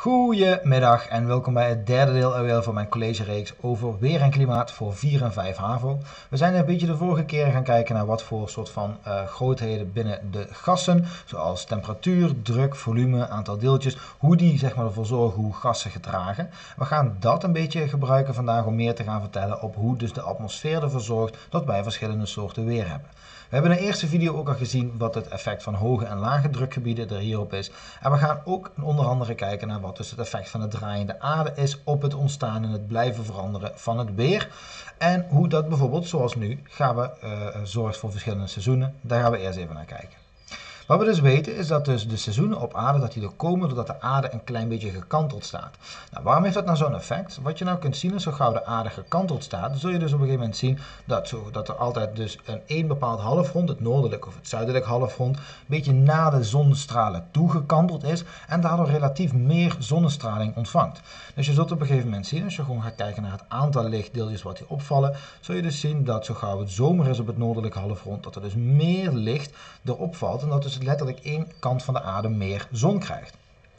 Goedemiddag en welkom bij het derde deel alweer van mijn collegereeks over weer en klimaat voor 4 en 5 HAVO. We zijn een beetje de vorige keer gaan kijken naar wat voor soort van grootheden binnen de gassen, zoals temperatuur, druk, volume, aantal deeltjes, hoe die ervoor zorgen hoe gassen gedragen. We gaan dat een beetje gebruiken vandaag om meer te gaan vertellen op hoe dus de atmosfeer ervoor zorgt dat wij verschillende soorten weer hebben. We hebben in de eerste video ook al gezien wat het effect van hoge en lage drukgebieden er hierop is. En we gaan ook onder andere kijken naar wat dus het effect van de draaiende aarde is op het ontstaan en het blijven veranderen van het weer. En hoe dat bijvoorbeeld, zoals nu, zorgt voor verschillende seizoenen. Daar gaan we eerst even naar kijken. Wat we dus weten is dat dus de seizoenen op aarde dat die er komen doordat de aarde een klein beetje gekanteld staat. Nou, waarom heeft dat nou zo'n effect? Wat je nou kunt zien is zo gauw de aarde gekanteld staat, dan zul je dus op een gegeven moment zien dat er altijd dus een bepaald halfrond, het noordelijk of het zuidelijk halfrond, een beetje naar de zonnestralen toegekanteld is en daardoor relatief meer zonnestraling ontvangt. Dus je zult op een gegeven moment zien, als je gewoon gaat kijken naar het aantal lichtdeeltjes wat hier opvallen, zul je dus zien dat zo gauw het zomer is op het noordelijk halfrond, dat er dus meer licht erop valt en dat dus letterlijk één kant van de aarde meer zon krijgt.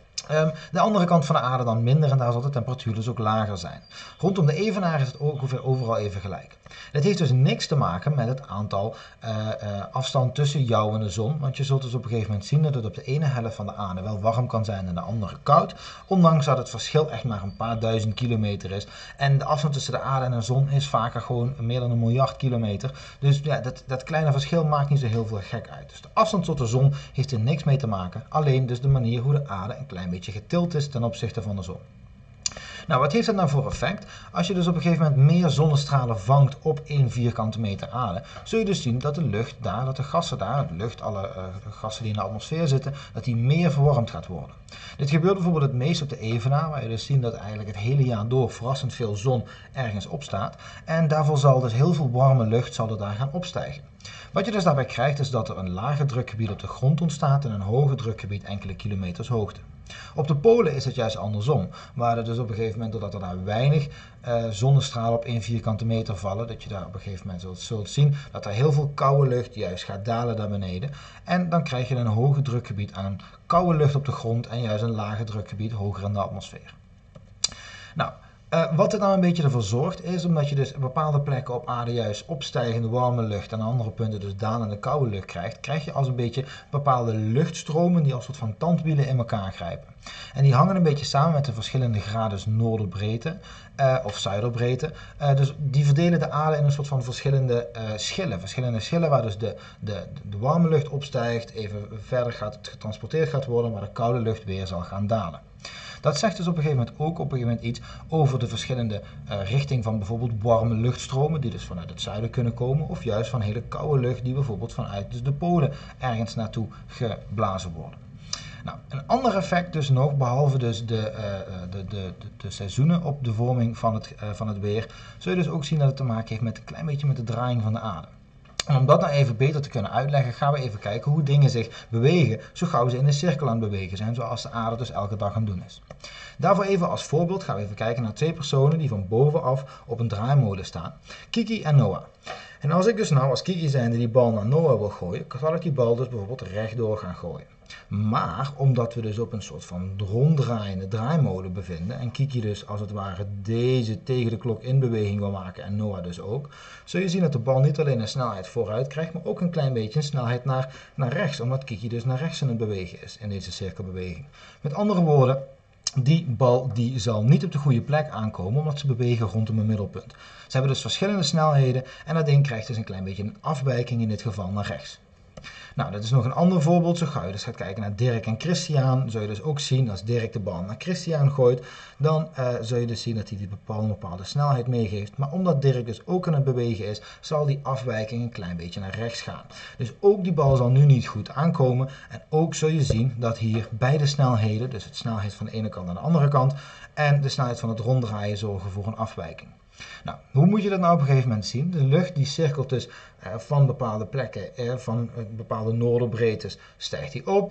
De andere kant van de aarde dan minder en daar zal de temperatuur dus ook lager zijn. Rondom de evenaar is het ongeveer overal even gelijk. Dit heeft dus niks te maken met het aantal afstand tussen jou en de zon, want je zult dus op een gegeven moment zien dat het op de ene helft van de aarde wel warm kan zijn en de andere koud, ondanks dat het verschil echt maar een paar duizend kilometer is. En de afstand tussen de aarde en de zon is vaker gewoon meer dan 1 miljard kilometer. Dus ja, dat kleine verschil maakt niet zo heel veel gek uit. Dus de afstand tot de zon heeft er niks mee te maken, alleen dus de manier hoe de aarde een klein beetje getild is ten opzichte van de zon. Nou, wat heeft dat nou voor effect? Als je dus op een gegeven moment meer zonnestralen vangt op 1 vierkante meter aarde, zul je dus zien dat de lucht daar, dat de gassen daar, alle gassen die in de atmosfeer zitten, dat die meer verwarmd gaat worden. Dit gebeurt bijvoorbeeld het meest op de evenaar, waar je dus ziet dat eigenlijk het hele jaar door verrassend veel zon ergens opstaat. En daarvoor zal dus heel veel warme lucht er daar gaan opstijgen. Wat je dus daarbij krijgt is dat er een lager drukgebied op de grond ontstaat en een hoger drukgebied enkele kilometers hoogte. Op de polen is het juist andersom, waar er dus op een gegeven moment, doordat er daar weinig zonnestralen op 1 vierkante meter vallen, dat je daar op een gegeven moment zult zien dat er heel veel koude lucht juist gaat dalen naar beneden. En dan krijg je een hoger drukgebied aan koude lucht op de grond en juist een lager drukgebied hoger in de atmosfeer. Nou, wat er nou een beetje ervoor zorgt is, omdat je dus op bepaalde plekken op aarde juist opstijgende warme lucht en aan andere punten dus dalende koude lucht krijgt, krijg je als een beetje bepaalde luchtstromen die als soort van tandwielen in elkaar grijpen. En die hangen een beetje samen met de verschillende graden noorderbreedte of zuiderbreedte. Dus die verdelen de aarde in een soort van verschillende schillen waar dus de warme lucht opstijgt, even verder getransporteerd gaat worden, waar de koude lucht weer zal gaan dalen. Dat zegt dus op een gegeven moment iets over de verschillende richting van bijvoorbeeld warme luchtstromen die dus vanuit het zuiden kunnen komen of juist van hele koude lucht die bijvoorbeeld vanuit dus de polen ergens naartoe geblazen worden. Nou, een ander effect dus nog, behalve dus de seizoenen op de vorming van het weer, zul je dus ook zien dat het te maken heeft met een klein beetje met de draaiing van de aarde. En om dat nou even beter te kunnen uitleggen, gaan we even kijken hoe dingen zich bewegen, zo gauw ze in een cirkel aan het bewegen zijn, zoals de aarde dus elke dag aan het doen is. Daarvoor even als voorbeeld gaan we even kijken naar 2 personen die van bovenaf op een draaimolen staan, Kiki en Noah. En als ik dus nou als Kiki zijnde die bal naar Noah wil gooien, zal ik die bal dus bijvoorbeeld rechtdoor gaan gooien. Maar omdat we dus op een soort van ronddraaiende draaimolen bevinden en Kiki dus als het ware deze tegen de klok in beweging wil maken en Noah dus ook, zul je zien dat de bal niet alleen een snelheid vooruit krijgt, maar ook een klein beetje een snelheid naar rechts, omdat Kiki dus naar rechts in het bewegen is in deze cirkelbeweging. Met andere woorden, die bal die zal niet op de goede plek aankomen omdat ze bewegen rondom een middelpunt. Ze hebben dus verschillende snelheden en dat ding krijgt dus een klein beetje een afwijking in dit geval naar rechts. Nou, dat is nog een ander voorbeeld. Zo ga je dus gaat kijken naar Dirk en Christian, zul je dus ook zien als Dirk de bal naar Christian gooit, dan zul je dus zien dat hij die bepaalde snelheid meegeeft. Maar omdat Dirk dus ook aan het bewegen is, zal die afwijking een klein beetje naar rechts gaan. Dus ook die bal zal nu niet goed aankomen en ook zul je zien dat hier beide snelheden, dus de snelheid van de ene kant en de andere kant en de snelheid van het ronddraaien zorgen voor een afwijking. Nou, hoe moet je dat nou op een gegeven moment zien? De lucht die cirkelt dus van bepaalde plekken, van bepaalde noorderbreedtes, stijgt die op,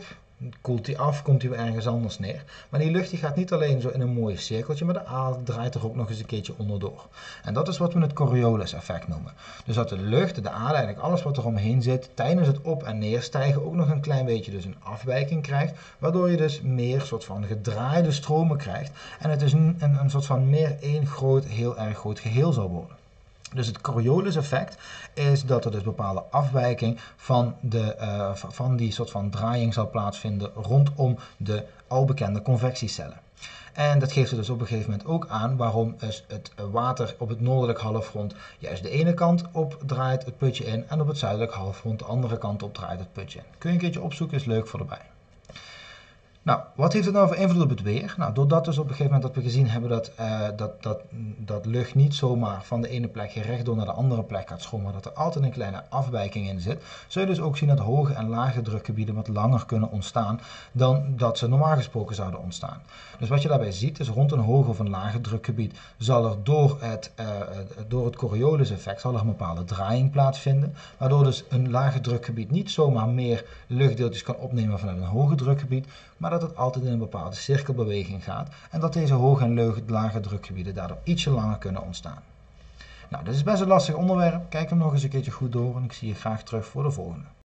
koelt die af, komt die weer ergens anders neer. Maar die lucht die gaat niet alleen zo in een mooi cirkeltje, maar de aarde draait er ook nog eens een keertje onderdoor. En dat is wat we het Coriolis-effect noemen. Dus dat de lucht, de aarde, eigenlijk alles wat er omheen zit, tijdens het op- en neerstijgen ook nog een klein beetje dus een afwijking krijgt, waardoor je dus meer soort van gedraaide stromen krijgt en het dus een soort van meer één groot, heel erg groot geheel zal worden. Dus het Coriolis-effect is dat er dus bepaalde afwijking van die soort van draaiing zal plaatsvinden rondom de al bekende convectiecellen. En dat geeft er dus op een gegeven moment ook aan waarom dus het water op het noordelijk halfrond juist de ene kant op draait het putje in en op het zuidelijk halfrond de andere kant op draait het putje in. Kun je een keertje opzoeken, is leuk voor erbij. Nou, wat heeft het nou voor invloed op het weer? Nou, doordat dus op een gegeven moment dat we gezien hebben dat lucht niet zomaar van de ene plek rechtdoor naar de andere plek gaat stromen, maar dat er altijd een kleine afwijking in zit, zul je dus ook zien dat hoge en lage drukgebieden wat langer kunnen ontstaan dan dat ze normaal gesproken zouden ontstaan. Dus wat je daarbij ziet is rond een hoge of een lage drukgebied zal er door het Coriolis-effect zal er een bepaalde draaiing plaatsvinden, waardoor dus een lage drukgebied niet zomaar meer luchtdeeltjes kan opnemen vanuit een hoge drukgebied, maar dat het altijd in een bepaalde cirkelbeweging gaat en dat deze hoge en lage drukgebieden daardoor ietsje langer kunnen ontstaan. Nou, dit is best een lastig onderwerp. Kijk hem nog eens een keertje goed door en ik zie je graag terug voor de volgende.